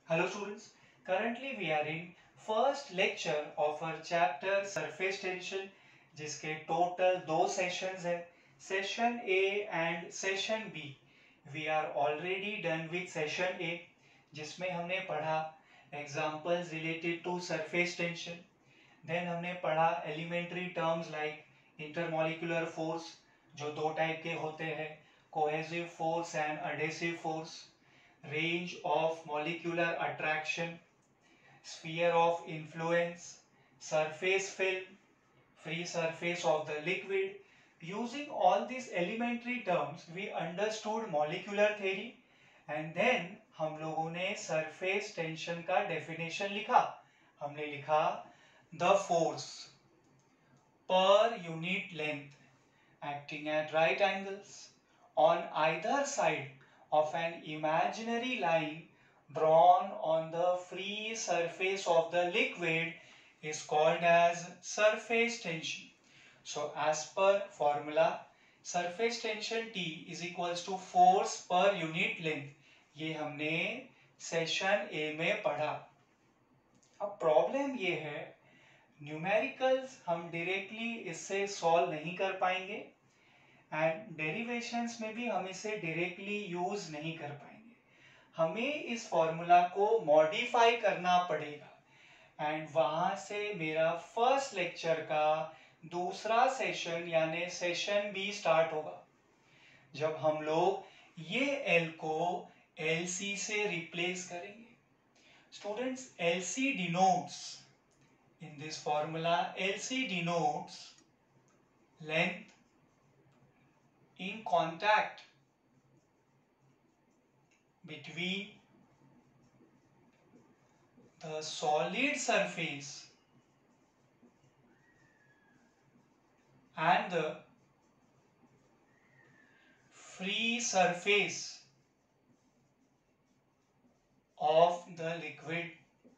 Hello students, currently we are in first lecture of our chapter surface tension जिसके total दो sessions है, session A and session B. We are already done with session A जिसमें हमने पढ़ा examples related to surface tension. Then हमने पढ़ा elementary terms like intermolecular force जो दो टाइप के होते हैं, cohesive force and adhesive force, range of molecular attraction, sphere of influence, surface film, free surface of the liquid. Using all these elementary terms, we understood molecular theory and then हम लोगों ने surface tension का definition लिखा. हमने लिखा the force per unit length acting at right angles on either side of an imaginary line drawn on the free surface of the liquid is called as surface tension. So as per formula, surface tension T is equals to force per unit length. ये हमने session A में पढ़ा. अब problem ये है, numericals हम directly इससे solve नहीं कर पाएंगे एंड डेरिवेशंस में भी हम इसे डायरेक्टली यूज नहीं कर पाएंगे. हमें इस फॉर्मूला को मॉडिफाई करना पड़ेगा एंड वहां से मेरा फर्स्ट लेक्चर का दूसरा सेशन यानी सेशन बी स्टार्ट होगा, जब हम लोग ये एल को एल सी से रिप्लेस करेंगे. Students, L C denotes in this formula, LC denotes length in contact between the solid surface and the free surface of the liquid.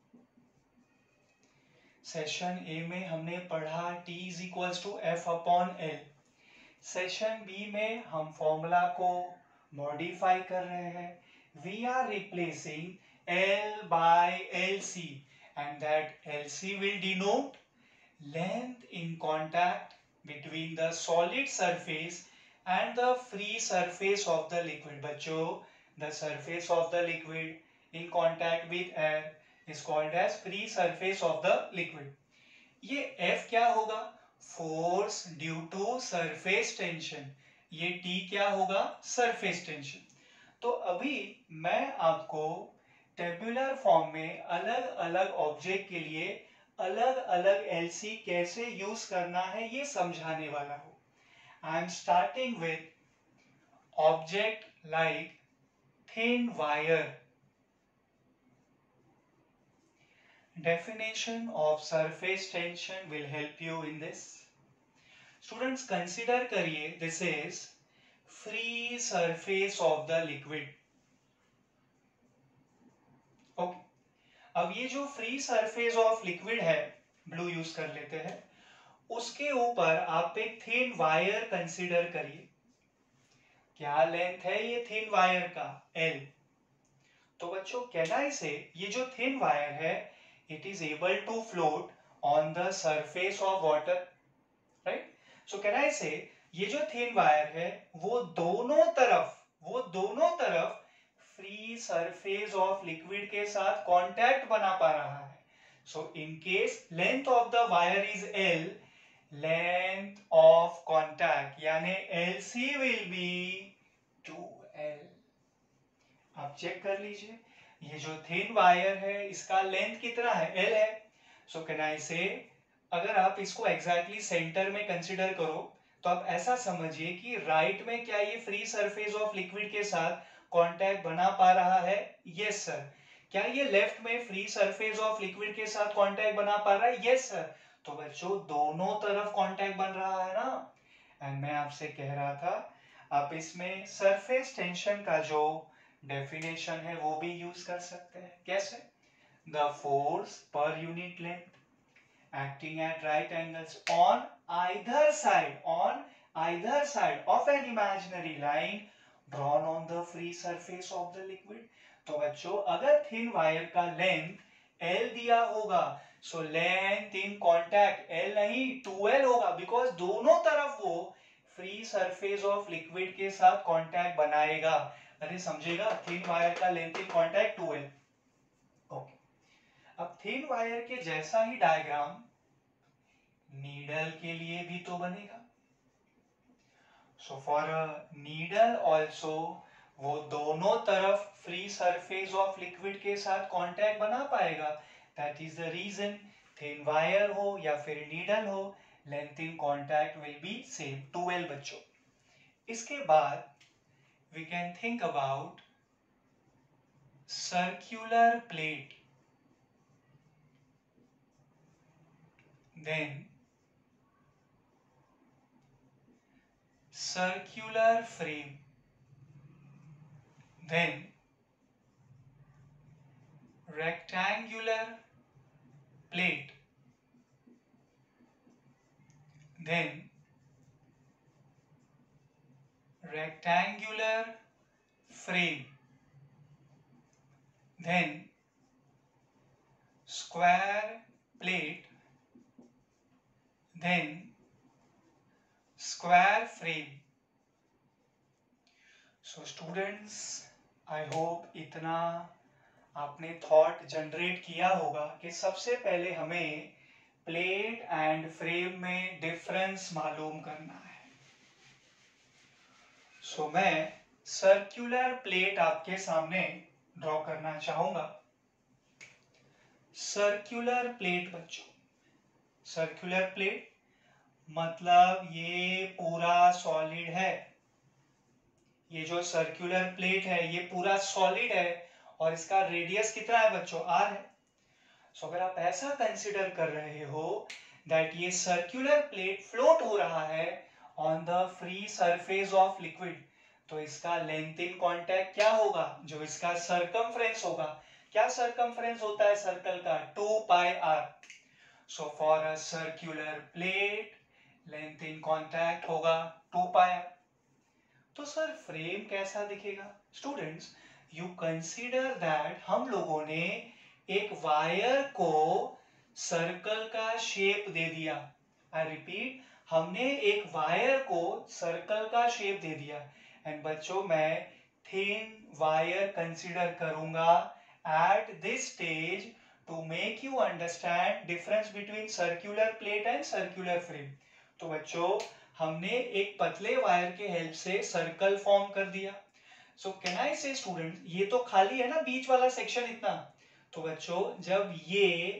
Session A में हमने पढ़ा T is equals to F upon L. Session B में हम formula को modify कर रहे हैं. We are replacing L by L C and that L C will denote length in contact between the solid surface and the free surface of the liquid. बच्चों, the surface of the liquid in contact with air is called as free surface of the liquid. ये F क्या होगा? Force due to surface tension. ये T क्या होगा? Surface tension. तो अभी मैं आपको टेबुलर फॉर्म में अलग अलग ऑब्जेक्ट के लिए अलग अलग LC कैसे यूज करना है ये समझाने वाला हूँ. I am starting with object like thin wire. Definition of surface tension will help you in this. Students, consider करिए, this is free surface of the liquid. Okay. अब ये जो free surface of liquid है, blue use कर लेते हैं, उसके ऊपर आप एक thin wire consider करिए. क्या लेंथ है ये thin wire का? L. तो बच्चों, कहना इसे, ये जो thin wire है it is able to float on the surface of water, right? So can I say ये जो thin wire है वो दोनों तरफ free surface of liquid के साथ contact बना पा रहा है. So in case length of the wire is L, length of contact यानी LC will be 2L. आप चेक कर लीजिए, ये जो थिन वायर है इसका लेंथ कितना है? L है. सो कैन आई से, अगर आप इसको एग्जैक्टली सेंटर में कंसीडर करो तो आप ऐसा समझिए कि राइट में क्या ये फ्री सरफेस ऑफ लिक्विड के साथ कांटेक्ट बना पा रहा है? Yes sir. क्या ये लेफ्ट में फ्री सरफेस ऑफ लिक्विड के साथ कांटेक्ट बना पा रहा है? Yes sir. तो बच्चों, दोनों तरफ कांटेक्ट बन रहा है ना. एंड मैं आपसे कह रहा था, आप इसमें सरफेस टेंशन का जो डेफिनेशन है वो भी यूज कर सकते हैं. कैसे? The force per unit length acting at right angles on either side of an imaginary line drawn on the free surface of the liquid. तो बच्चों अगर थिन वायर का लेंथ L दिया होगा, so length in contact L नहीं 2L होगा, because दोनों तरफ वो फ्री सरफेस ऑफ लिक्विड के साथ कॉन्टैक्ट बनाएगा। अरे समझेगा, थिन वायर का length in contact 2L। Okay, अब थिन वायर के जैसा ही डायग्राम नीडल के लिए भी तो बनेगा। सो फॉर नीडल ऑल्सो वो दोनों तरफ फ्री सरफेस ऑफ लिक्विड के साथ कांटेक्ट बना पाएगा। That is the reason thin wire हो या फिर नीडल हो, length in contact will be same 2L बच्चों। इसके बाद we can think about circular plate, then circular frame, then rectangular plate, then rectangular frame, then square plate, then square frame. So students, I hope इतना आपने thought generate किया होगा कि सबसे पहले हमें प्लेट एंड फ्रेम में डिफरेंस मालूम करना है। सो मैं सर्कुलर प्लेट आपके सामने ड्रॉ करना चाहूंगा। सर्कुलर प्लेट बच्चों, सर्कुलर प्लेट मतलब ये पूरा सॉलिड है। ये जो सर्कुलर प्लेट है ये पूरा सॉलिड है और इसका रेडियस कितना है बच्चों, r है। सो अगर आप ऐसा कंसिडर कर रहे हो दैट ये सर्कुलर प्लेट फ्लोट हो रहा है on the free surface of liquid, तो इसका लेंथ इन कांटेक्ट क्या होगा, जो इसका सरकमफ्रेंस होगा। क्या सरकमफ्रेंस होता है सर्कल का, 2 pi r। So for a circular plate length in contact होगा 2 पाई r। तो सर फ्रेम कैसा दिखेगा? स्टूडेंट्स यू कंसीडर दैट हम लोगों ने एक वायर को सर्कल का शेप दे दिया। आई रिपीट, हमने एक वायर को सर्कल का शेप दे दिया। एंड बच्चों मैं थिन वायर कंसीडर करूंगा at this stage to make you understand difference between circular plate and circular frame. तो बच्चों हमने एक पतले वायर के हेल्प से सर्कल फॉर्म कर दिया। सो कैन आई से स्टूडेंट, ये तो खाली है ना बीच वाला सेक्शन इतना। तो बच्चों जब ये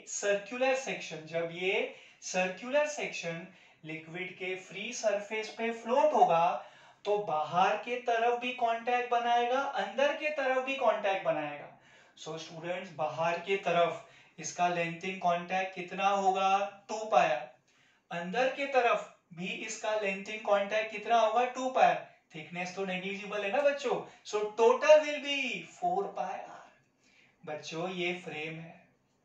सर्कुलर सेक्शन लिक्विड के फ्री सरफेस पे फ्लोट होगा तो बाहर के तरफ भी कांटेक्ट बनाएगा, अंदर के तरफ भी कांटेक्ट बनाएगा। सो स्टूडेंट्स बाहर के तरफ इसका लेंथ इन कांटेक्ट कितना होगा, 2 पाया। अंदर के तरफ भी इसका लेंथ इन कांटेक्ट कितना होगा, 2 पाई। थिकनेस तो नेग्लिजिबल है ना बच्चों, so total will be 4 pi r। बच्चों ये फ्रेम है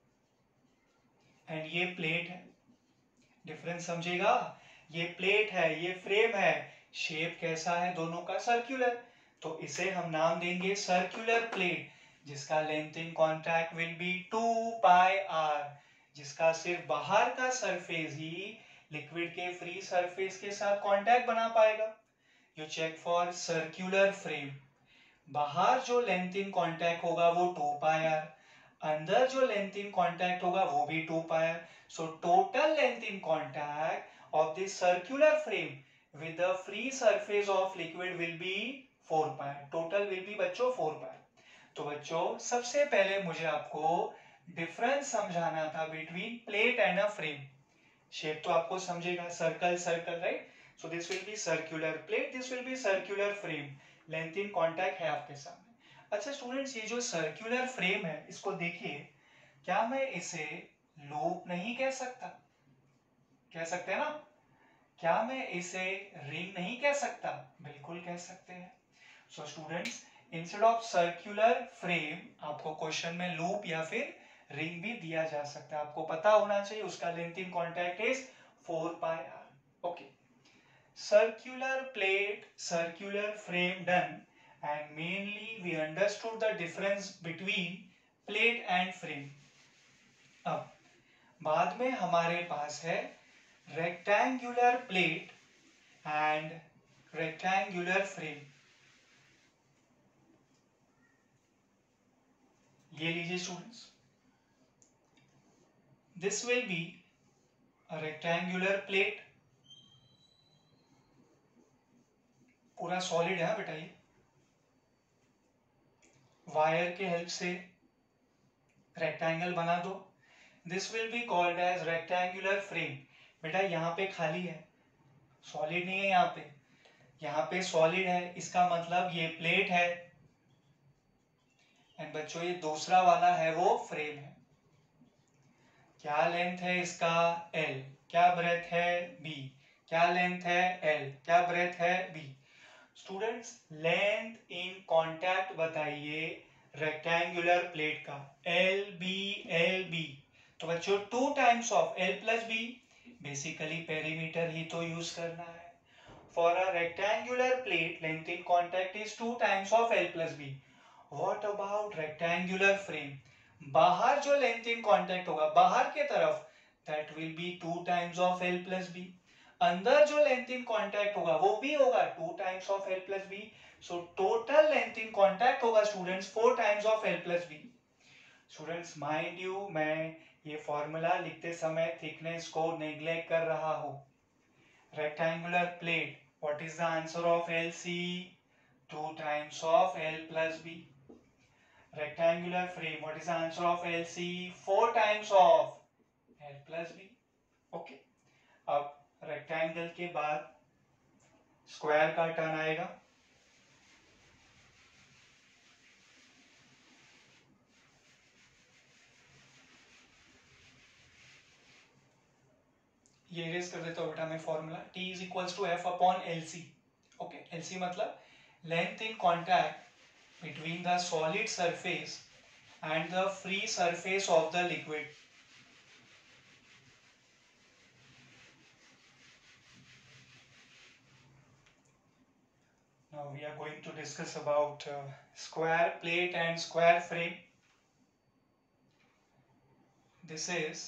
एंड ये प्लेट है। डिफरेंस समझेगा, ये प्लेट है ये फ्रेम है, शेप कैसा है दोनों का, सर्कुलर। तो इसे हम नाम देंगे सर्कुलर प्लेट, जिसका length in contact will be 2 pi r, जिसका सिर्फ बाहर का सरफेस ही लिक्विड के फ्री सरफेस के साथ कांटेक्ट बना पाएगा। You check for circular frame, बाहर जो लेंथ इन कांटेक्ट होगा वो 2 पाई r, अंदर जो लेंथ इन कांटेक्ट होगा वो भी 2 pi r। So total length in contact of this circular frame with the free surface of liquid will be 4 pi. Total will be बच्चों 4 पाई। तो बच्चों सबसे पहले मुझे आपको डिफरेंस समझाना था between plate and a frame. Shape तो आपको समझेगा, circle circle, right. So this will be circular plate, this will be circular frame, length in contact है आपके सामने। अच्छा स्टूडेंट्स ये जो सर्कुलर फ्रेम है इसको देखिए, क्या मैं इसे लूप नहीं कह सकता? कह सकते हैं ना। क्या मैं इसे रिंग नहीं कह सकता? बिल्कुल कह सकते हैं। So students instead of circular frame आपको क्वेश्चन में लूप या फिर रिंग भी दिया जा सकता है। आपको पता होना चाहिए उसका length in contact is 4 pi r। Okay, circular plate circular frame done. and mainly we understood the difference between plate and frame. अब बाद में हमारे पास है rectangular plate and rectangular frame. ये लीजिए students, this will be a rectangular plate. पूरा solid है बेटा, ये वायर के हेल्प से रेक्टेंगल बना दो. This will be called as rectangular frame. बेटा यहाँ पे खाली है, सॉलिड नहीं है यहाँ पे सॉलिड है, इसका मतलब ये प्लेट है. एंड बच्चों ये दूसरा वाला है वो फ्रेम है. क्या लेंथ है इसका? L. क्या ब्रेथ है? B. क्या लेंथ है? L. क्या ब्रेथ है? B. Students length in contact बताइए रेक्टेंगुलर प्लेट का. LB. तो बच्चों 2 times of L plus B. Basically perimeter ही तो यूज करना है. For a rectangular plate length in contact is 2 times of L plus B. What about rectangular frame? बाहर जो लेंथ इन कांटेक्ट होगा बाहर के तरफ, that will be 2 times of L plus B. अंदर जो लेंथ इन कांटेक्ट होगा वो भी होगा 2 times of L plus B. So total length in contact होगा students 4 times of L plus B. Students mind you, मैं ये फॉर्मूला लिखते समय थिकनेस को नेग्लेक्ट कर रहा हूं. Rectangular plate, what is the answer of LC? 2 times of L plus B. Rectangular frame, what is the answer of LC? 4 times of L plus B. Okay. अब rectangle के बाद square का turn आएगा. ये erase कर देता हूं बेटा मैं formula. T is equals to F upon LC. Okay. LC मतलब length in contact between the solid surface and the free surface of the liquid. Now we are going to discuss about square plate and square frame. This is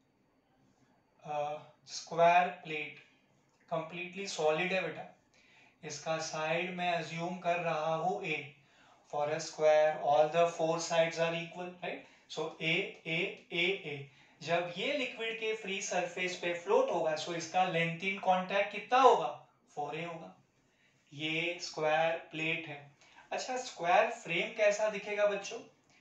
a square plate, completely solid है बेटा. इसका side में assume कर रहा हूँ A. For a square, all the 4 sides are equal, right? So A. जब ये liquid के फ्री सरफेस पे फ्लोट होगा, सो इसका लेंथ इन कांटेक्ट कितना होगा? 4A होगा. ये स्क्वायर प्लेट है. अच्छा, स्क्वायर फ्रेम कैसा दिखेगा बच्चों?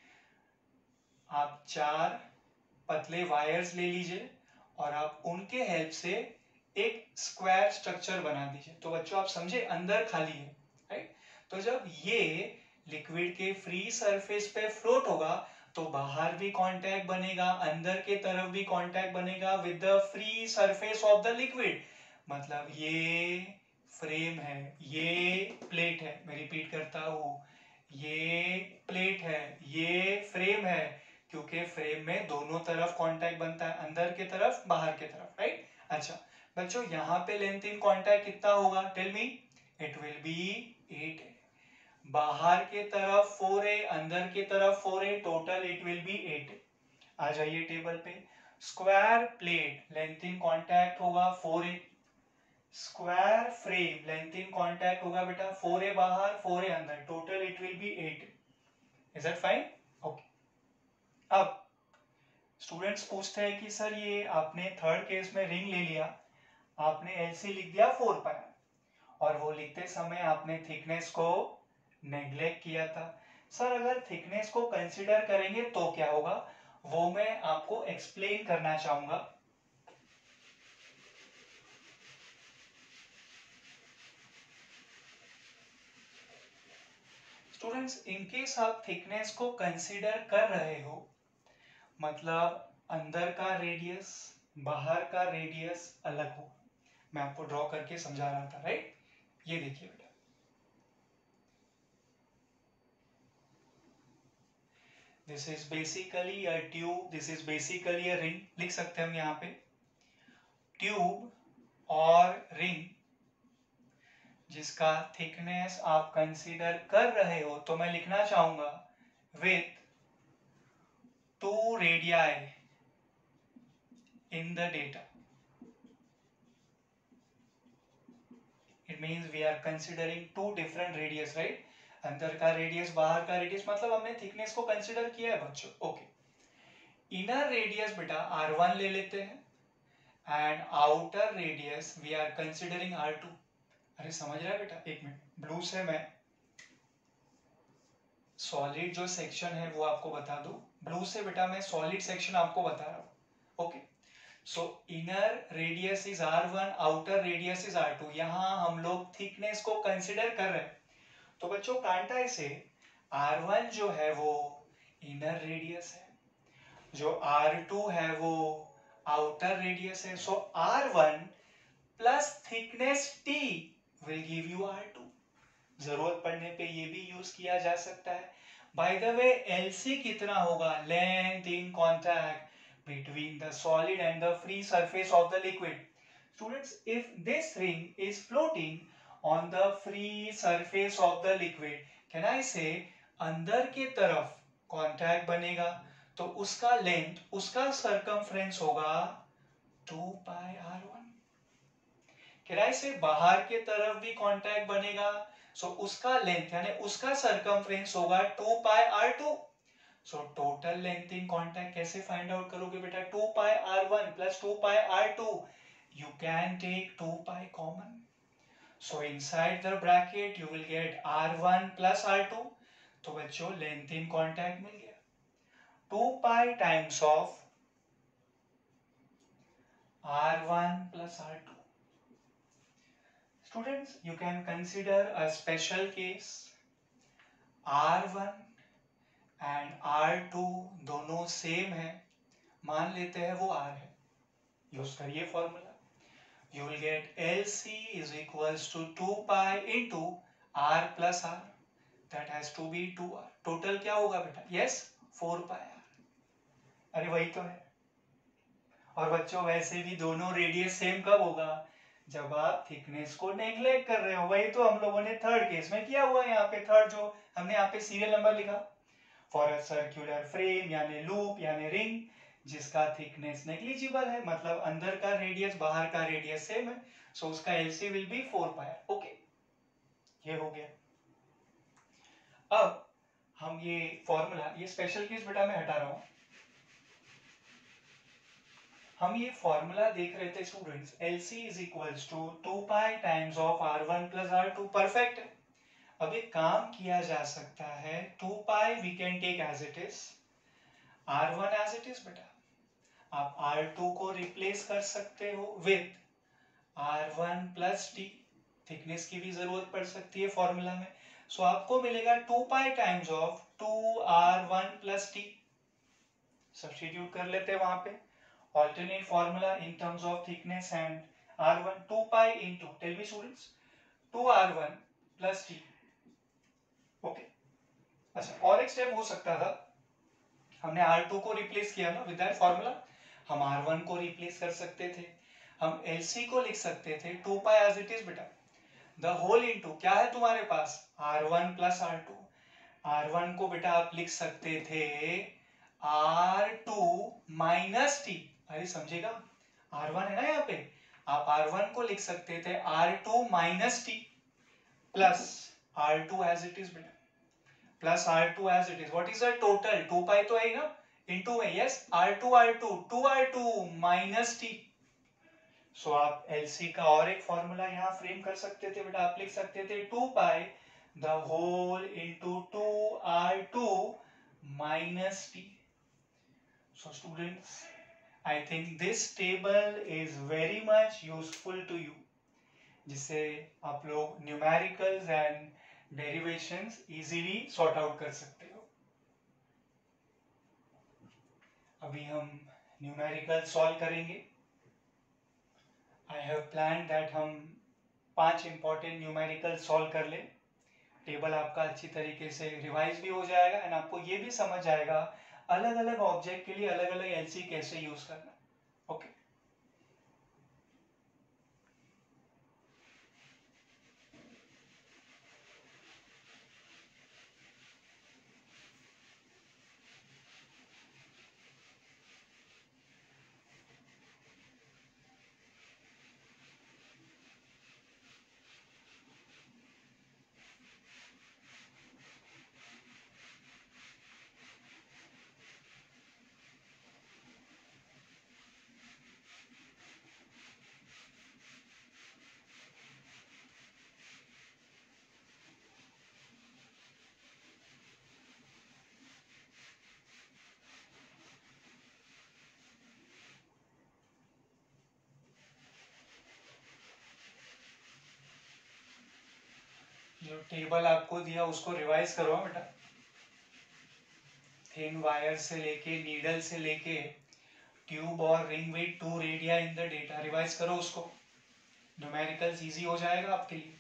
आप 4 पतले वायर्स ले लीजिए और आप उनके हेल्प से एक स्क्वायर स्ट्रक्चर बना दीजिए. तो बच्चों आप समझे, अंदर खाली है, राइट? तो जब ये लिक्विड के फ्री सरफेस पे फ्लोट होगा तो बाहर भी कांटेक्ट बनेगा, अंदर के तरफ भी कांटेक्ट बनेगा with the free surface of the liquid. मतलब ये फ्रेम है, ये प्लेट है. मैं रिपीट करता हूं, ये प्लेट है, ये फ्रेम है. क्योंकि फ्रेम में दोनों तरफ कांटेक्ट बनता है, अंदर के तरफ बाहर के तरफ, राइट? अच्छा बच्चों, यहाँ पे लेंथ इन कांटेक्ट कितना होगा? Tell me. It will be 8. बाहर के तरफ 4A, अंदर के तरफ 4A, total it will be 8. आ जाइए टेबल पे. Square plate length in contact होगा 4A. Square frame length in contact होगा बेटा 4A बाहर 4A अंदर, total it will be 8. Is that fine? Okay. अब स्टूडेंट्स पूछते हैं कि सर ये आपने थर्ड केस में रिंग ले लिया, आपने LC लिख दिया 4 पाया, और वो लिखते समय आपने थिकनेस को नेग्लेक्ट किया था. सर अगर थिकनेस को कंसीडर करेंगे तो क्या होगा, वो मैं आपको एक्सप्लेन करना चाहूंगा. स्टूडेंट्स इनकेस आप थिकनेस को कंसीडर कर रहे हो, मतलब अंदर का रेडियस बाहर का रेडियस अलग हो. मैं आपको ड्रॉ करके समझा रहा था, राइट? ये देखिए बेटा, this is basically a tube, this is basically a ring. लिख सकते हैं हम यहाँ पे ट्यूब और रिंग. जिसका थिकनेस आप कंसीडर कर रहे हो, तो मैं लिखना चाहूंगा with 2 radii in the data. It means we are considering 2 different radius, right? अंदर का रेडियस, बाहर का रेडियस, मतलब हमने थिकनेस को कंसीडर किया है बच्चों. ओके, इनर रेडियस बेटा R1 ले लेते हैं and outer radius we are considering R2. अरे समझ रहा है बेटा? एक मिनट, ब्लू से मैं सॉलिड जो सेक्शन है वो आपको बता दूं. ब्लू से बेटा मैं सॉलिड सेक्शन आपको बता रहा हूं. Okay, so inner radius is R1, outer radius is R2. यहां हम लोग थिकनेस को कंसीडर कर रहे हैं. तो बच्चों कांटा से R1 जो है वो इनर रेडियस है, जो R2 है वो आउटर रेडियस है. So R1 plus thickness T will give you R2. जरूरत पड़ने पे ये भी यूज किया जा सकता है. बाय द वे LC कितना होगा? Length in contact between the solid and the free surface of the liquid. Students, if this ring is floating on the free surface of the liquid, can I say अंदर के तरफ contact बनेगा तो उसका length, उसका circumference होगा 2 pi R1. can I say बाहर के तरफ भी कांटेक्ट बनेगा, सो उसका लेंथ यानी उसका सरकमफ्रेंस होगा 2 pi R2. So total length in contact कैसे फाइंड आउट करोगे बेटा? 2 पाई R1 प्लस 2 pi R2. You can take 2 pi common. So inside the bracket you will get R1 plus R2. तो बच्चों लेंथ इन कांटेक्ट मिल गया. 2 pi times of R1 plus R2. Students, you can consider a special case. R1 and R2 दोनों same है, मान लेते हैं वो R है. यूज करिए formula. You will get LC is equals to 2 pi into R plus R. That has to be 2R. टोटल क्या होगा बेटा? Yes, 4 pi R. अरे वही तो है. और बच्चों वैसे भी दोनों रेडियस सेम कब होगा? जब आप थिकनेस को नेग्लेक्ट कर रहे हो. वही तो हम लोगों ने थर्ड केस में किया हुआ है. यहाँ पे थर्ड जो हमने यहाँ पे सीरियल नंबर लिखा, फॉर अ सर्कुलर फ्रेम यानी लूप यानी रिंग जिसका थिकनेस नेग्लिजिबल है, मतलब अंदर का रेडियस बाहर का रेडियस सेम है, सो उसका LC will be 4 pi. Okay, ये हो गया. अब हम ये फॉर्मूला, ये स्पेशल केस बेटा मैं हटा रहा हूं. हम ये फॉर्मूला देख रहे थे students, LC is equals to 2 pi times of R1 plus R2. Perfect है. अब एक काम किया जा सकता है. 2 pi we can take as it is, R1 as it is बेटा. आप R2 को रिप्लेस कर सकते हो with R1 plus T. Thickness की भी जरूरत पड़ सकती है फॉर्मूला में. सो आपको मिलेगा 2 pi times of 2R1 plus T. Substitute कर लेते हैं वहां पे. alternate formula in terms of thickness and R1. 2 pi into, tell me students, 2R1 plus T. Okay, अच्छा और एक स्टेप हो सकता था. हमने R2 को रिप्लेस किया ना विद दैट फॉर्मूला, हम R1 को रिप्लेस कर सकते थे. हम LC को लिख सकते थे 2 pi as it is बेटा. द होल इनटू क्या है तुम्हारे पास? R1 plus R2. R1 को बेटा आप लिख सकते थे R2 माइनस T. अरे समझेगा, R1 है ना यहाँ पे, आप R1 को लिख सकते थे R2 minus T plus R2 as it is बेटा, plus R2 as it is. What is the total? 2 pi तो है ना, इनटू में. Yes, R2 R2 2R2 minus T. सो आप LC का और एक फॉर्मूला यहाँ फ्रेम कर सकते थे बेटा. आप लिख सकते थे 2 pi the whole into 2R2 minus T. So students, I think this table is very much useful to you, जिससे आप लोग numericals and derivations easily sort out कर सकते हो. अभी हम न्यूमेरिकल सॉल्व करेंगे. आई हैव प्लान दैट हम 5 इंपॉर्टेंट न्यूमेरिकल सॉल्व कर लें. टेबल आपका अच्छी तरीके से रिवाइज भी हो जाएगा एंड आपको ये भी समझ आएगा अलग अलग ऑब्जेक्ट के लिए अलग अलग LC कैसे यूज करना. ओके, जो टेबल आपको दिया उसको रिवाइज करो बेटा। थिन वायर से लेके, नीडल से लेके ट्यूब और ring with 2 radii in the data, revise करो उसको, न्यूमेरिकल्स इजी हो जाएगा आपके लिए।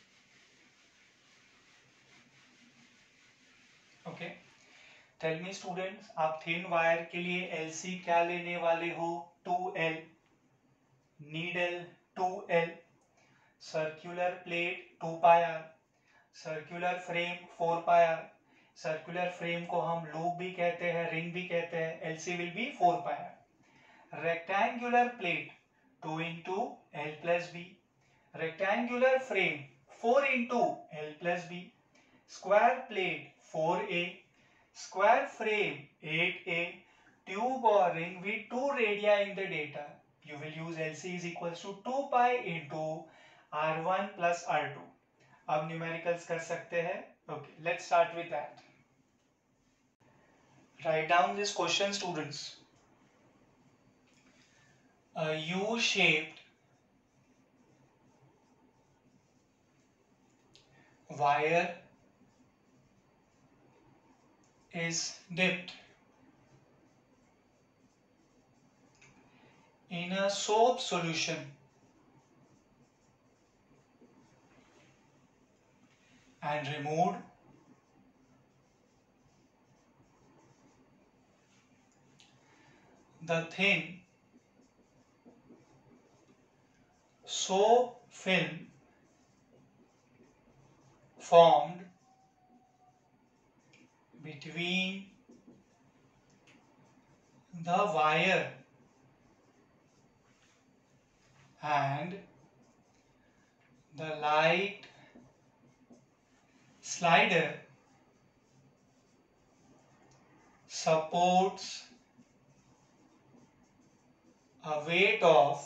ओके, टेल मी स्टूडेंट्स, आप थिन वायर के लिए एलसी क्या लेने वाले हो? 2L, needle 2L, circular plate 2πr, circular frame 4πr, circular frame को हम लूप भी कहते हैं, रिंग भी कहते हैं, LC will be 4πr। Rectangular plate 2 into L plus B, rectangular frame 4 into L plus B, square plate 4A, square frame 8A, tube और ring with 2 radii in the data, you will use LC is equals to 2 pi into R1 plus R2। अब numericals कर सकते हैं। Okay, let's start with that. Write down this question, students. A U-shaped wire is dipped in a soap solution and removed. The thin soap film formed between the wire and the light slider supports a weight of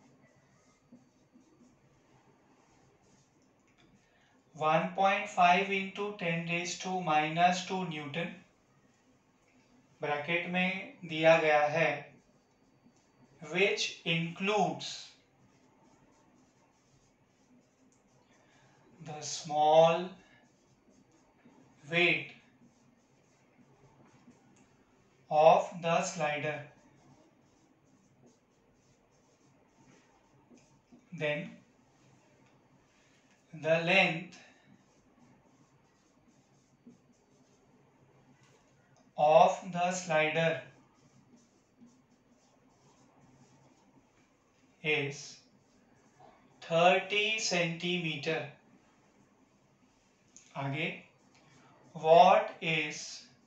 1.5 into 10 raised to minus 2 newton. Bracket में दिया गया है which includes the small weight of the slider, then the length of the slider is 30 centimeter। आगे, what is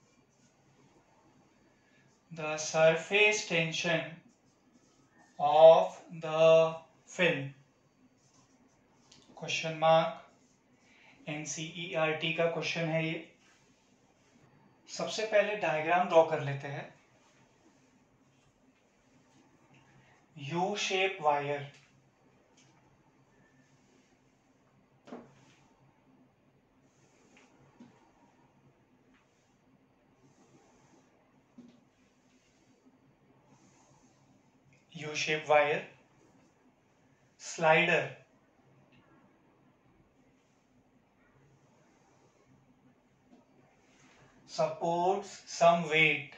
the surface tension of the film? Question mark, NCERT का question है ये। सबसे पहले डायग्राम ड्रॉ कर लेते हैं। U shape wire, U shape wire, slider, supports some weight,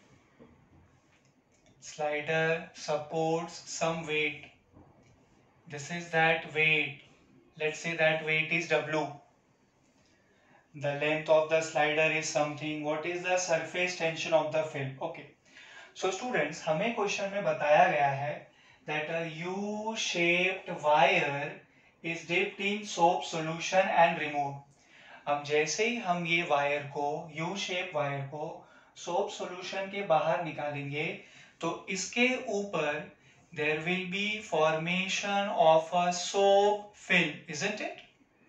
slider supports some weight, this is that weight, let's say that weight is W, the length of the slider is something, what is the surface tension of the film? Okay, so students, हमें question में बताया गया है that a U-shaped wire is dipped in soap solution and removed। अब जैसे ही हम ये wire को, यू शेप वायर को सोप सॉल्यूशन के बाहर निकालेंगे तो इसके ऊपर there will be formation of a soap film, isn't it?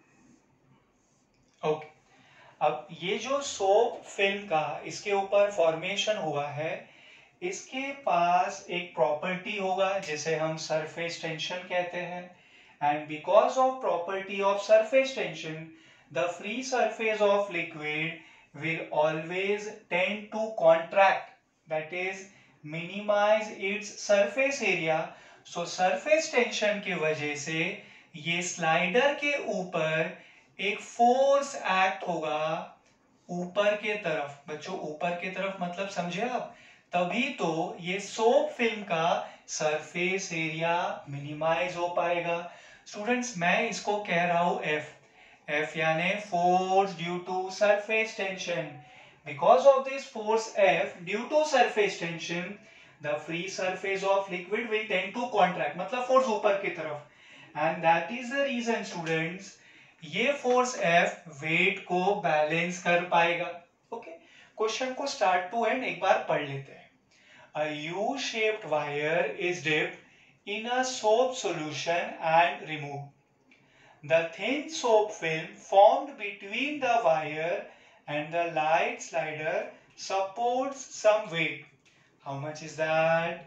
Okay, अब ये जो सोप फिल्म का इसके ऊपर फॉर्मेशन हुआ है, इसके पास एक प्रॉपर्टी होगा जिसे हम सरफेस टेंशन कहते हैं, and because of property of surface tension the free surface of liquid will always tend to contract, that is minimize its surface area। so surface tension की वजह से ये स्लाइडर के ऊपर एक फोर्स एक्ट होगा ऊपर के तरफ। बच्चों ऊपर के तरफ मतलब समझे आप, तभी तो ये सोप फिल्म का सरफेस एरिया मिनिमाइज हो पाएगा। स्टूडेंट्स मैं इसको कह रहा हूं एफ। एफ यानी force due to surface tension. Because of this force F due to surface tension the free surface of liquid will tend to contract, मतलब फोर्स ऊपर की तरफ। And that is the reason students ये force F weight को balance कर पाएगा। Okay, question को start to end एक बार पढ़ लेते हैं। A U-shaped wire is dipped in a soap solution and removed. The thin soap film formed between the wire and the light slider supports some weight. How much is that?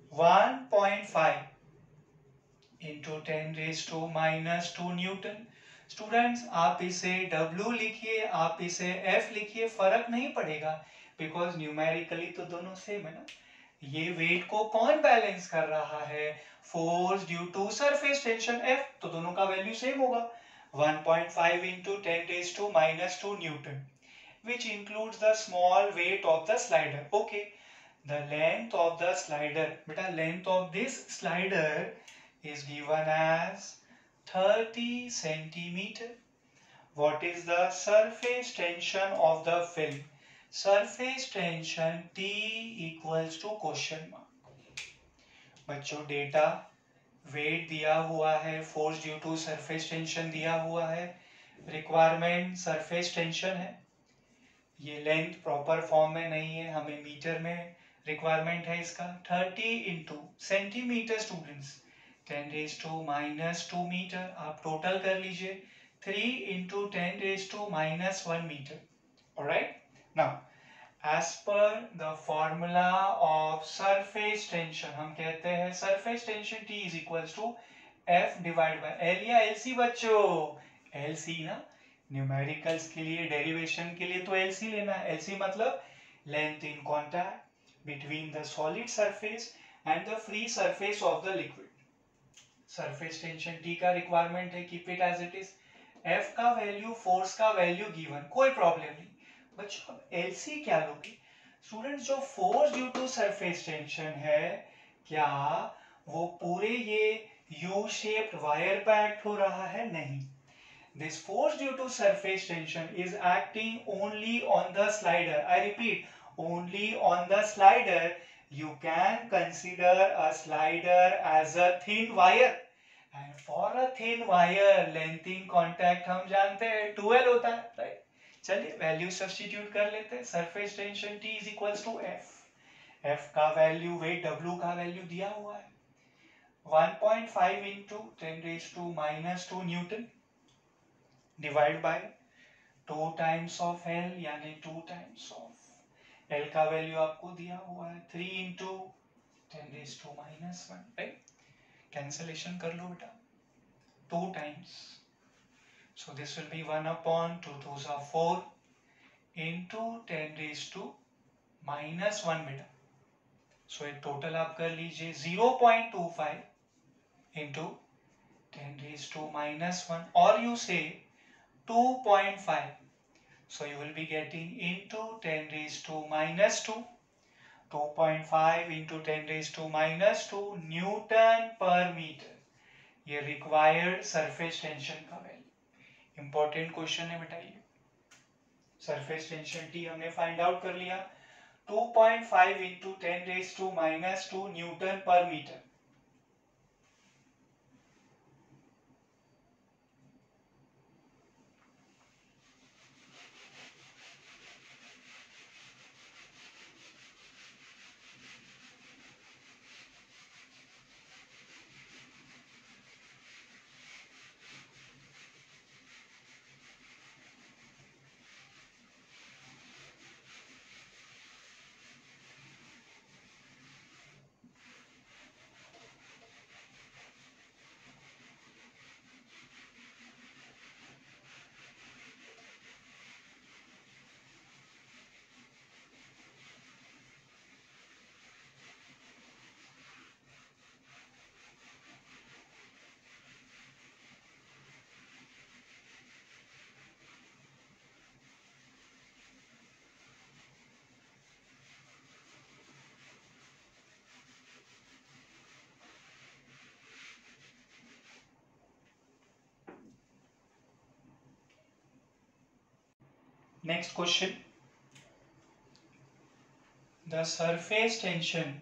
1.5 into 10 raised to minus 2 Newton. Students आप इसे W लिखिए, आप इसे F लिखिए, फर्क नहीं पड़ेगा because numerically तो दोनों सेम है ना। ये वेट को कौन बैलेंस कर रहा है? Force due to surface tension F, तो दोनों का वैल्यू सेम होगा 1.5 into 10 raised to minus 2 Newton, which includes the small weight of the slider. Okay, the length of the slider, beta length of this slider is given as 30 centimeter. What is the surface tension of the film? Surface tension T equals to question mark. बच्चों data weight दिया हुआ है, force due to surface tension दिया हुआ है, requirement surface tension है। ये length proper form में नहीं है, हमें मीटर में रिक्वायरमेंट है इसका। 30 into centimetre students 10 raised to minus 2 metre, आप टोटल कर लीजिए 3 into 10 raised to minus 1 meter. Alright, now as per the formula of surface tension हम कहते हैं surface tension T is equals to F divided by L या LC बच्चों, LC ना, numericals के लिए डेरिवेशन के लिए तो LC लेना है। LC मतलब length in contact between the solid surface and the free surface of the liquid. Surface tension T का रिक्वायरमेंट है, keep it as it is. F का वैल्यू, फोर्स का वैल्यू गिवन, कोई प्रॉब्लम नहीं। बच्चों अब LC क्या लोगे? स्टूडेंट्स जो force due to surface tension है, क्या वो पूरे ये यू शेप्ड वायर पे एक्ट हो रहा है? नहीं। This force due to surface tension is acting only on the slider. I repeat, only on the slider. You can consider a slider as a thin wire, and for a thin wire length in contact हम जानते हैं 2L होता है, right? चलिए value substitute कर लेते हैं। Surface tension T is equals to F, F का वैल्यू, वेट W का वैल्यू दिया हुआ है 1.5 into 10 raised to minus 2 Newton divide by 2 times of L यानी 2 times of L का वैल्यू आपको दिया हुआ है 3 into 10 raised to minus 1, right? Cancellation कर लो बेटा, 2 times, so this will be 1 upon 2 2s are 4 into 10 raised to minus 1 बेटा। so एक टोटल आप कर लीजिए 0.25 into 10 raised to minus 1, or you say 2.5, so you will be getting into 10 raised to minus 2, 2.5 into 10 raised to minus 2 newton पर metre. ये required surface tension का वैल्यू। Important question है बेटा ये। सरफेस टेंशन T हमने फाइंड आउट कर लिया, 2.5 into 10 raised to minus 2 newton पर metre. Next question. The surface tension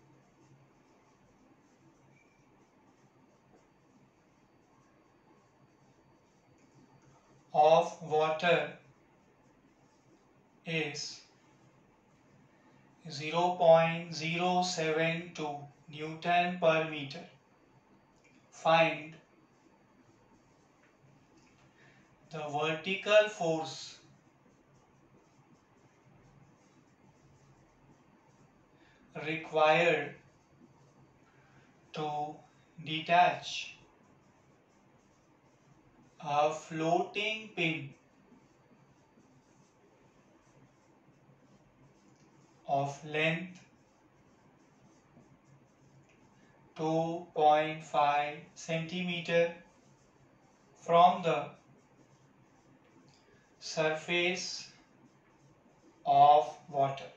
of water is 0.072 Newton per meter. Find the vertical force required to detach a floating pin of length 2.5 centimeter from the surface of water.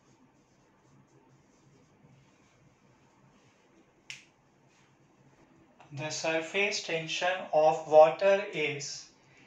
The surface tension of water is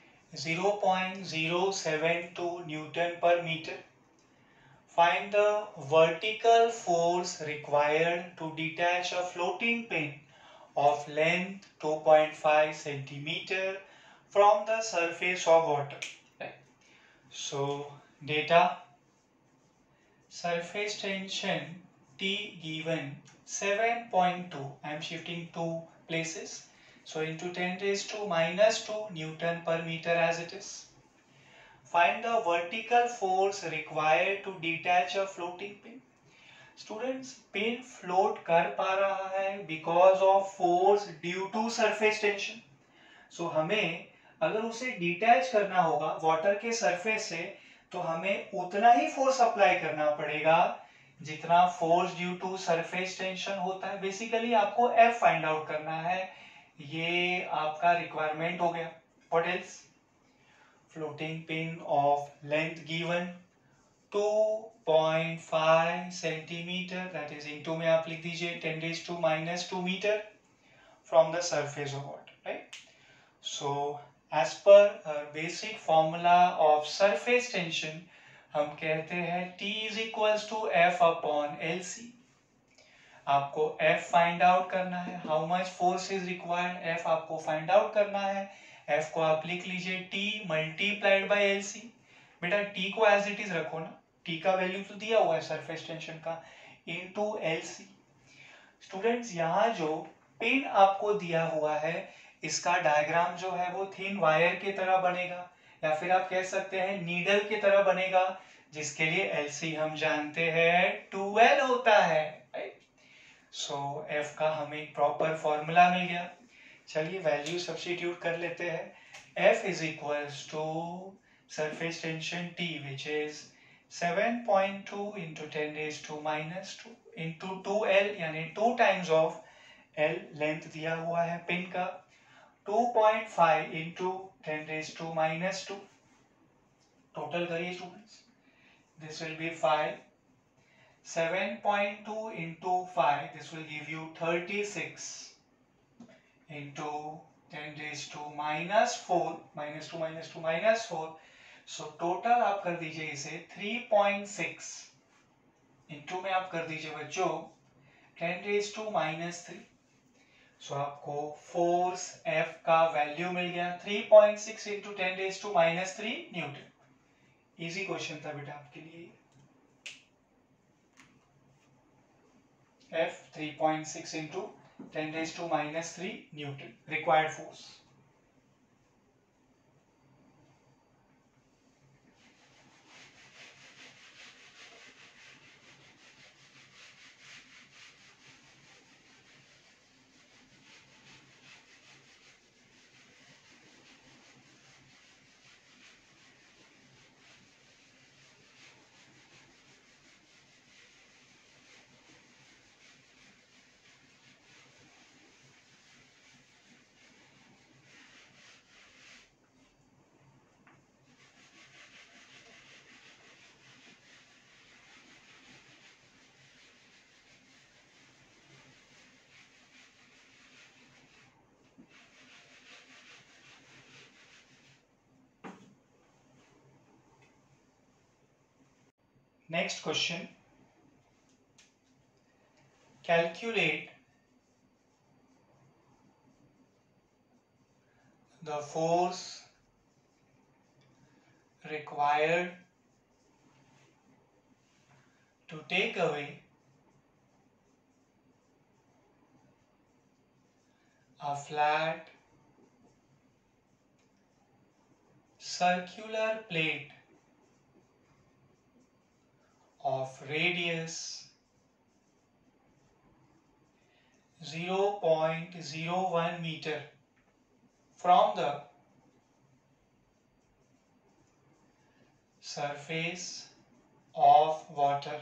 0.072 Newton per meter. Find the vertical force required to detach a floating pin of length 2.5 centimeter from the surface of water. So, data, surface tension T given 7.2. I am shifting 2 places. So, into 10 raised to minus 2 Newton per meter as it is. Find the vertical force required to detach a floating pin. Students, pin float कर पा रहा है because of force due to surface tension. So हमें अगर उसे detach करना होगा water के सरफेस से तो हमें उतना ही फोर्स अप्लाई करना पड़ेगा जितना force due to surface tension होता है. बेसिकली आपको F फाइंड आउट करना है. ये आपका रिक्वायरमेंट हो गया. What else? Floating pin of length given 2.5 centimetre, that is into में आप लिख दीजिए 10 raised to minus 2 meter from the surface of water, right? So as per basic formula of surface tension हम कहते हैं T is equals to F upon LC. आपको F find out करना है. How much force is required, F आपको find out करना है. F को आप लिख लीजिए T मल्टीप्लाइड बाय LC. बेटा T को एज इट इज रखो ना, T का वैल्यू तो दिया हुआ है सरफेस टेंशन का, इनटू LC. स्टूडेंट्स यहाँ जो पिन आपको दिया हुआ है इसका डायग्राम जो है वो थिन वायर की तरह बनेगा या फिर आप कह सकते हैं नीडल की तरह बनेगा, जिसके लिए LC हम जानते हैं 12 होता है, राइट? सो F का हमें प्रॉपर फॉर्मूला मिल गया. चलिए वैल्यू सब्स्टिट्यूट कर लेते हैं. F is equals to surface tension T which is 7.2 into 10 raised to minus 2 into 2L यानी 2 times of L लेंथ दिया हुआ है पिन का, 2.5 into 10 raised to minus 2. Total करिए students. This will be 5. 7.2 into 5, this will give you 36 into 10 raised to minus 4, minus 2 minus 2 minus 4. So total आप कर दीजिए इसे 3.6 into में आप कर दीजिए बच्चों 10 raised to minus 3. So आपको फोर्स F का वैल्यू मिल गया 3.6 into 10 raised to minus 3 newton. Easy question था बेटा आपके लिए. F 3.6 into 10 raised to minus 3 Newton required force. Next question. Calculate the force required to take away a flat circular plate of radius 0.01 meter from the surface of water.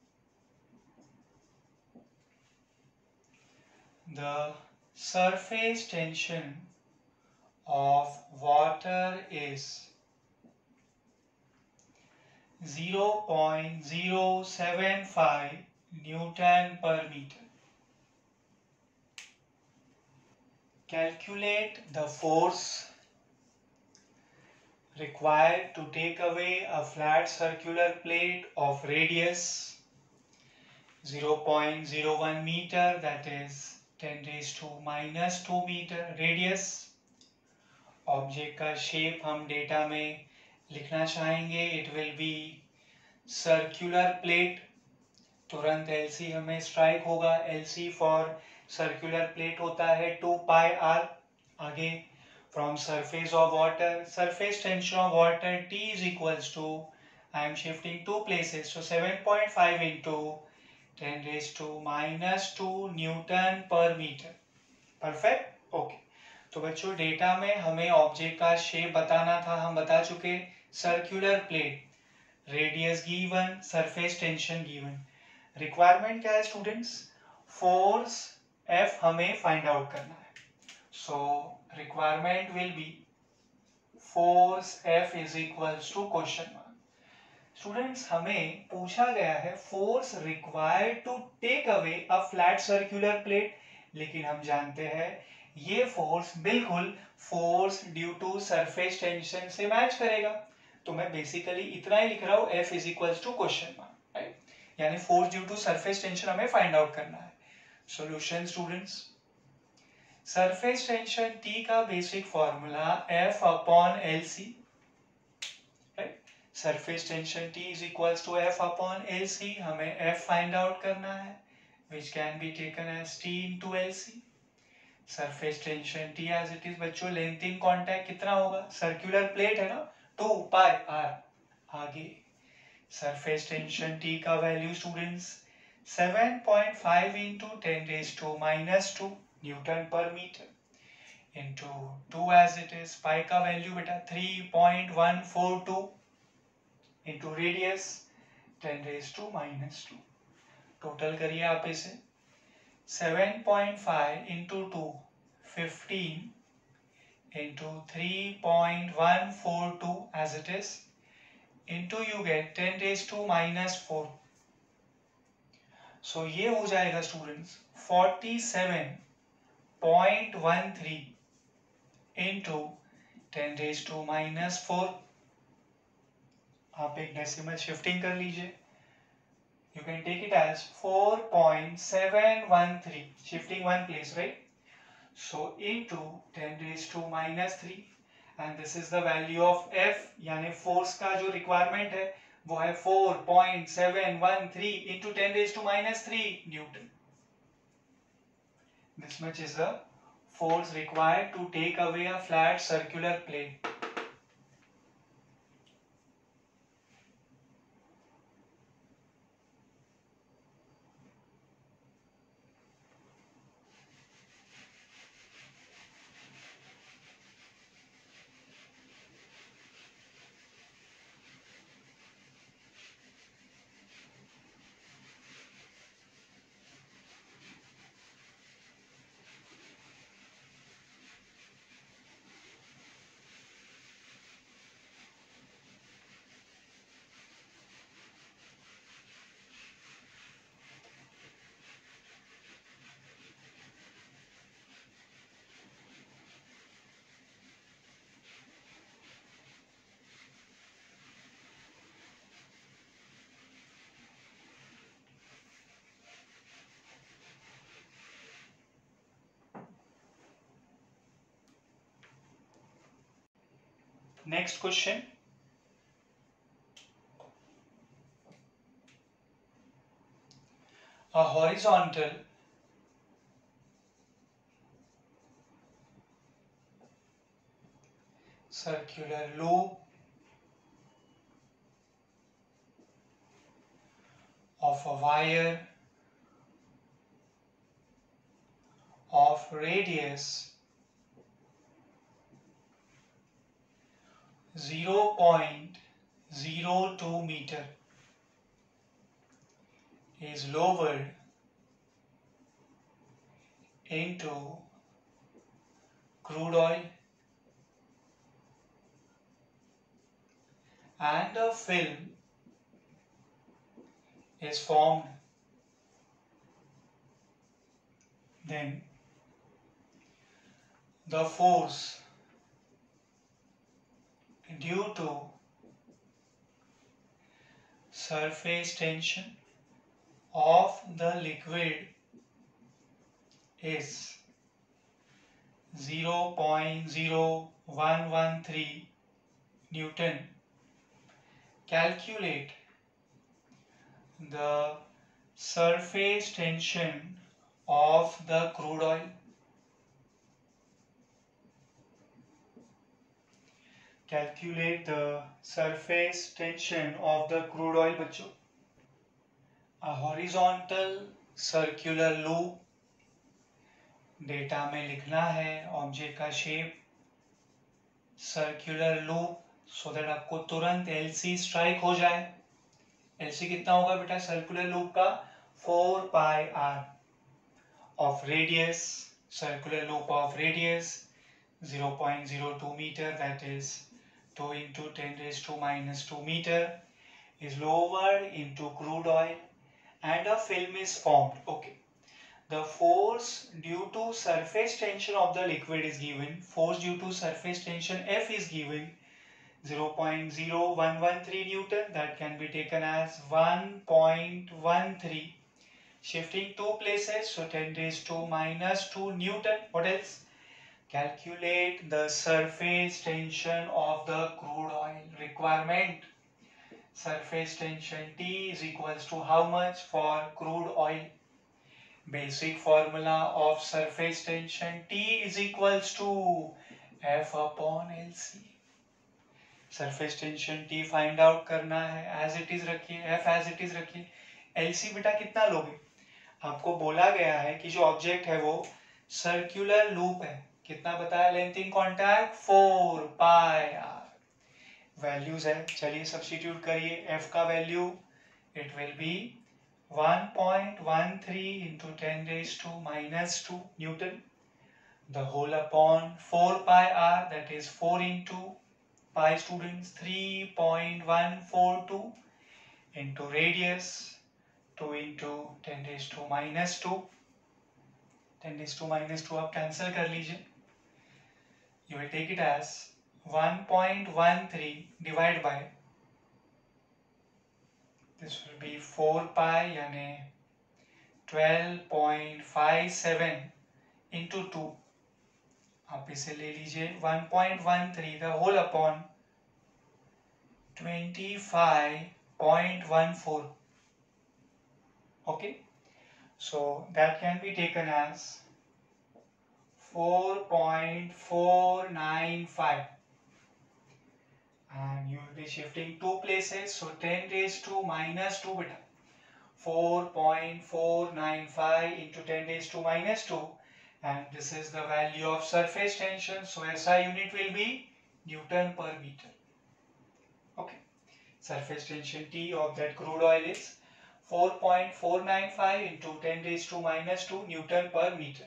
The surface tension of water is 0.075 Newton per meter. Calculate the force required to take away a flat circular plate of radius 0.01 meter, that is 10 raised to minus 2 meter radius. Object का shape हम data में लिखना चाहेंगे. It will be circular plate. तुरंत LC हमें strike होगा. LC for circular plate होता है 2 पाई आर. आगे from surface of water, surface tension of water T is equals to, I am shifting two places, so 7.5 into 10 raised to minus 2 Newton per meter. Perfect. Okay. तो बच्चों data में हमें object का shape बताना था. हम बता चुके. Circular plate, radius given, surface tension given. Requirement क्या है स्टूडेंट्स? फोर्स F हमें फाइंड आउट करना है. So requirement will be force F is equals to question mark. Students हमें पूछा गया है force required to take away a flat circular plate, लेकिन हम जानते हैं ये फोर्स बिल्कुल force due to surface tension से मैच करेगा. तो मैं बेसिकली इतना ही लिख रहा हूं, F is equals to question mark, right. यानी force due to surface tension हमें फाइंड आउट करना है. Solution students, surface tension T का basic formula F upon LC, right. Surface tension T is equals to F upon LC. हमें F find out करना है, which can be taken as T into LC. Surface tension T as it is. बच्चों length in contact कितना होगा? Circular plate है ना, 2 pi r. आगे surface tension T का value students 7.5 into 10 raised to minus 2 newton पर metre into 2 as it is. Pi का value बेटा 3.142 into radius 10 raised to minus 2. Total करिए आप इसे. 7.5 into 2 15 into 3.142 as it is into you get 10 raised to minus 4. So ये हो जाएगा students 47.13 into 10 raised to minus 4. आप एक डेसिमल शिफ्टिंग कर लीजिए. You can take it as 4.713, shifting one place, right? So into 10 raised to minus 3, and this is the value of F. यानी force का जो रिक्वायरमेंट है वो है 4.713 into 10 raised to minus 3 Newton. This much is the force required to take away a flat circular plate. Next question. A horizontal circular loop of a wire of radius 0.02 meter is lowered into crude oil and a film is formed, then the force due to surface tension of the liquid is 0.0113 Newton. Calculate the surface tension of the crude oil. Calculate the surface tension of the crude oil बच्चों. A horizontal circular loop. Data में लिखना है object का shape circular loop so that आपको तुरंत LC strike हो जाए. LC कितना होगा बेटा सर्कुलर लूप का 4 pi r of radius, circular loop of radius 0.02 meter, that is 2 into 10 raised to minus 2 meter, is lowered into crude oil and a film is formed. Okay. The force due to surface tension of the liquid is given. Force due to surface tension F is given 0.0113 Newton. That can be taken as 1.13. Shifting two places, so 10 raised to minus 2 Newton. What else? Calculate the surface tension of the crude oil. Requirement. Surface tension T is equals to how much for crude oil? Basic formula of surface tension T is equals to F upon LC. Surface tension T find out करना है. As it is रखिए, F as it is रखिए. LC बेटा कितना लोगे? आपको बोला गया है कि जो ऑब्जेक्ट है वो सर्कुलर लूप है. कितना बताया length in contact 4 pi r. Values है, चलिए सब्स्टिट्यूट करिए. F का value it will be 1.13 into 10 raised to minus 2 Newton. The whole upon 4 pi r, that is 4 into pi students 3.142 into radius 2 into 10 raised to minus 2. 10 raised to minus 2 आप cancel कर लीजिए. You will take it as 1.13 divided by this will be 4 pi यानी 12.57 into 2. आप इसे ले लीजिए 1.13 the whole upon 25.14. Okay, so that can be taken as 4.495. And you will be shifting two places, so 10 raised to minus 2 beta. 4.495 into 10 raised to minus 2, and this is the value of surface tension, so SI unit will be Newton per meter. Okay, surface tension T of that crude oil is 4.495 into 10 raised to minus 2 Newton per meter.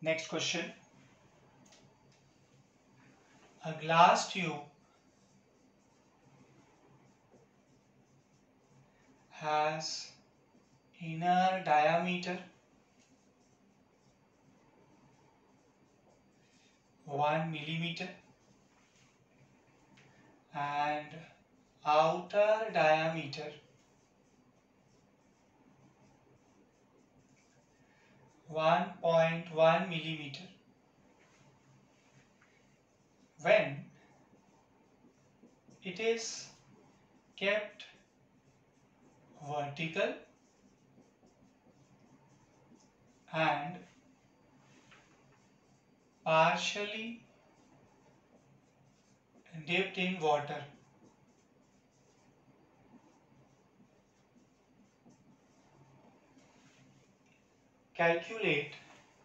Next question. A glass tube has inner diameter 1 millimeter and outer diameter 1.1 millimeter. When it is kept vertical and partially dipped in water, calculate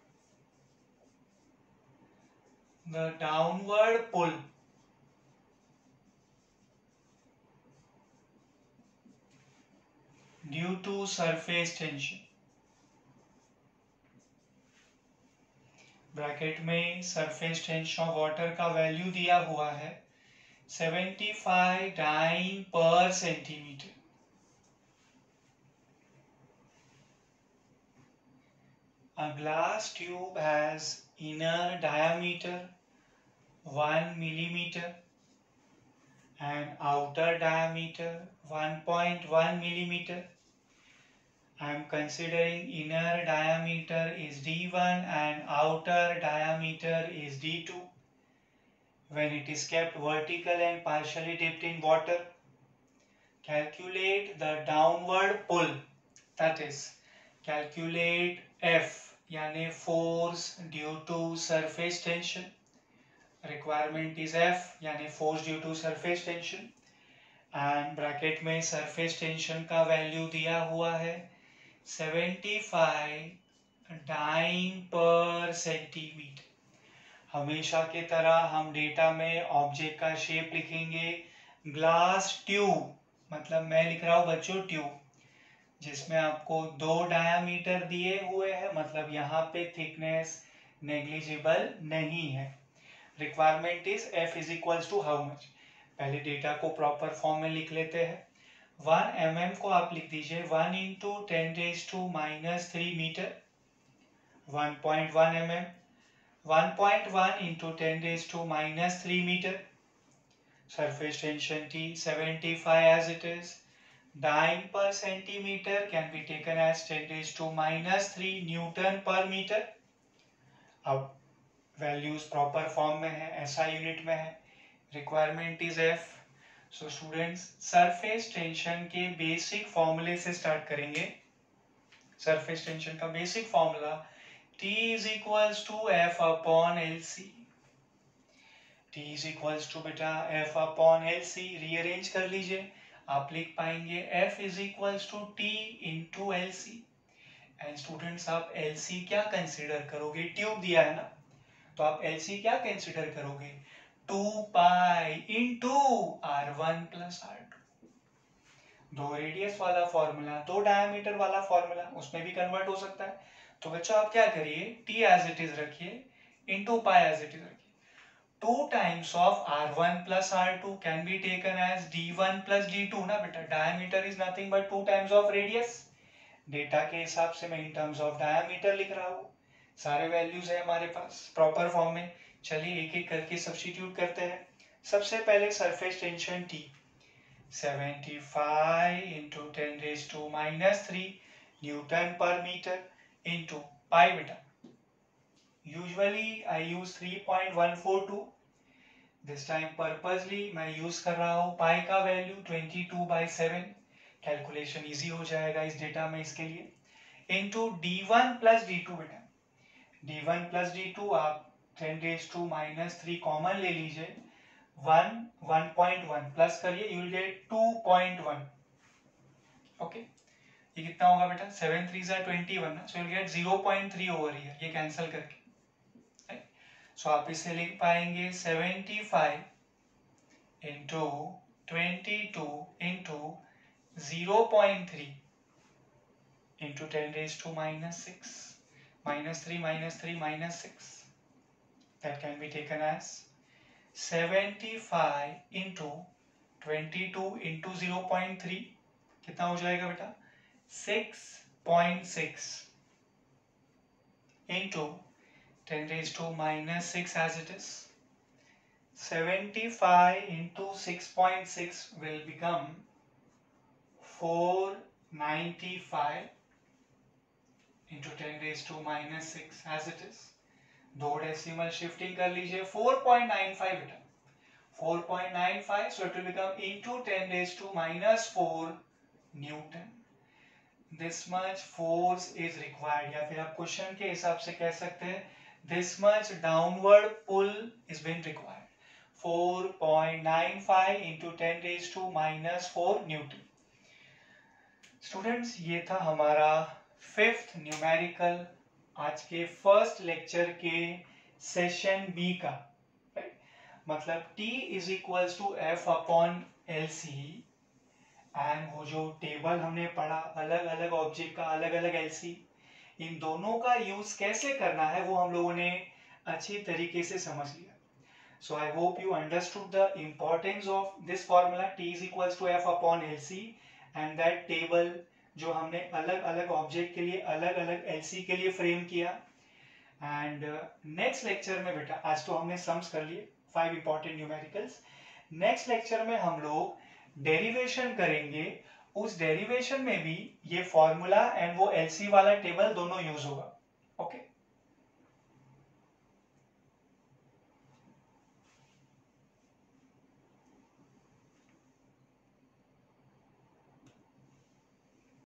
the downward pull due to surface tension. Bracket में surface tension of water का value दिया हुआ है 75 dyne पर centimetre. A glass tube has inner diameter 1 millimeter and outer diameter 1.1 millimeter. I am considering inner diameter is D1 and outer diameter is D2. When it is kept vertical and partially dipped in water, calculate the downward pull. That is, calculate F, यानी force due to surface tension. Requirement is F, यानी force due to surface tension. And bracket में surface tension का value दिया हुआ है 75 dyne पर centimetre. हमेशा की तरह हम डेटा में ऑब्जेक्ट का शेप लिखेंगे ग्लास ट्यूब, मतलब मैं लिख रहा हूं बच्चों ट्यूब, जिसमें आपको 2 डायामीटर दिए हुए हैं, मतलब यहाँ पे थिकनेस नेग्लिजिबल नहीं है. Requirement is F is equals to how much. पहले डेटा को प्रॉपर फॉर्म में लिख लेते हैं. 1 mm को आप लिख दीजिए 1 into 10⁻³ metre. 1.1 mm 1.1 into 10⁻³ metre. Surface tension T 75 as it is. Dyne per centimeter can be taken as 10⁻³ newton पर मीटर. अब वैल्यूज प्रॉपर फॉर्म में है, SI यूनिट में है. Requirement is F. So students surface tension के basic फॉर्मूले से start करेंगे. सरफेस टेंशन का basic formula T is equals to F upon LC. T is equals to बेटा F अपॉन LC. रीअरेंज कर लीजिए, आप लिख पाएंगे F is equals to T into LC. And students आप LC क्या कंसिडर करोगे? ट्यूब दिया है ना, तो आप LC क्या कंसिडर करोगे? 2 pi into R1 plus R2. 2 radius वाला फॉर्मूला, 2 डायमीटर वाला फॉर्मूला, उसमें भी कन्वर्ट हो सकता है. तो बच्चों आप क्या करिए, T एज इट इज रखिए into pi as it is रखिए. 2 times of R1 plus R2 can be taken as D1 plus D2 ना बेटा. Diameter is nothing but 2 times of radius. Data के हिसाब से मैं इन टर्म्स ऑफ डायमीटर लिख रहा हूँ. सारे वैल्यूज है हमारे पास प्रॉपर फॉर्म में. चलिए एक एक करके सब्स्टिट्यूट करते हैं. सबसे पहले सरफेस टेंशन T 75 इंटू 10⁻³ न्यूटन पर मीटर इंटू पाई बेटा. Usually I use 3.142. This time purposely मैं यूज कर रहा हूँ पाई का वैल्यू 22/7. कैलकुलेशन इजी हो जाएगा इस डेटा में इसके लिए. इंटू D1 प्लस D2 बेटा. D1 प्लस D2 आप 10⁻³ कॉमन ले लीजिए. 1.1 प्लस करिए, यू विल गेट 2.1. ओके, ये कितना होगा बेटा? 7 3 21 ना, so you will get 0.3 over here. ये कैंसिल करके सो आप इसे लिख पाएंगे 75 into 22 into 0.3 into 10⁻⁶. -3 minus 6. That can be taken as 75 into 22 into 0.3 कितना हो जाएगा बेटा 6.6 into 10 raised to minus 6 as it is. 75 into 6.6 will become 495 into 10 raised to minus 6 as it is. दो डेसिमल शिफ्टिंग कर लीजिए 4.95 बेटा 4.95 so it will become into 10 raised to minus 4 Newton. This much force is required या फिर आप question के हिसाब से कह सकते हैं this much downward pull is been required. 4.95 into 10 raised to minus 4 Newton. Students ये था हमारा 5th न्यूमेरिकल आज के फर्स्ट लेक्चर के सेशन बी का, राइट? मतलब T is equals to F upon LC and वो जो टेबल हमने पढ़ा अलग अलग ऑब्जेक्ट का अलग अलग LC, इन दोनों का यूज कैसे करना है वो हम लोगों ने अच्छी तरीके से समझ लिया. So I hope you understood the importance of this formula T is equals to F upon LC and that table जो हमने अलग अलग ऑब्जेक्ट के लिए अलग अलग LC के लिए फ्रेम किया. एंड नेक्स्ट लेक्चर में बेटा आज तो हमने सम्स कर लिए 5 इंपॉर्टेंट न्यूमेरिकल्स. नेक्स्ट लेक्चर में हम लोग डेरिवेशन करेंगे. उस डेरिवेशन में भी ये फॉर्मूला एंड वो LC वाला टेबल दोनों यूज होगा. ओके